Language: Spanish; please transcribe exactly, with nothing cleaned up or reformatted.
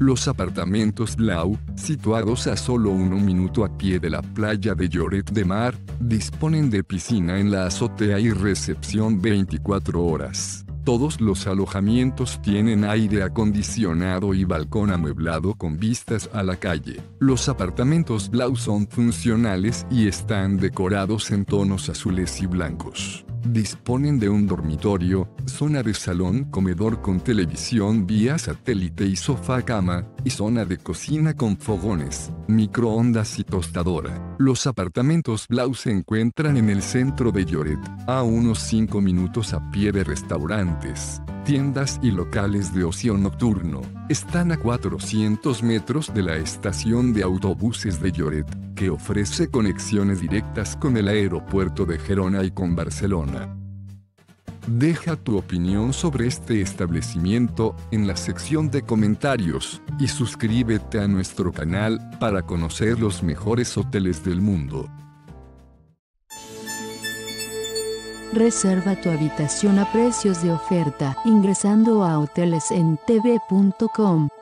Los apartamentos Blau, situados a solo un minuto a pie de la playa de Lloret de Mar, disponen de piscina en la azotea y recepción veinticuatro horas. Todos los alojamientos tienen aire acondicionado y balcón amueblado con vistas a la calle. Los apartamentos Blau son funcionales y están decorados en tonos azules y blancos. Disponen de un dormitorio, zona de salón, comedor con televisión vía satélite y sofá-cama, y zona de cocina con fogones, microondas y tostadora. Los apartamentos Blau se encuentran en el centro de Lloret, a unos cinco minutos a pie de restaurantes, tiendas y locales de ocio nocturno. Están a cuatrocientos metros de la estación de autobuses de Lloret, que ofrece conexiones directas con el aeropuerto de Gerona y con Barcelona. Deja tu opinión sobre este establecimiento en la sección de comentarios y suscríbete a nuestro canal para conocer los mejores hoteles del mundo. Reserva tu habitación a precios de oferta ingresando a hoteles en t v punto com.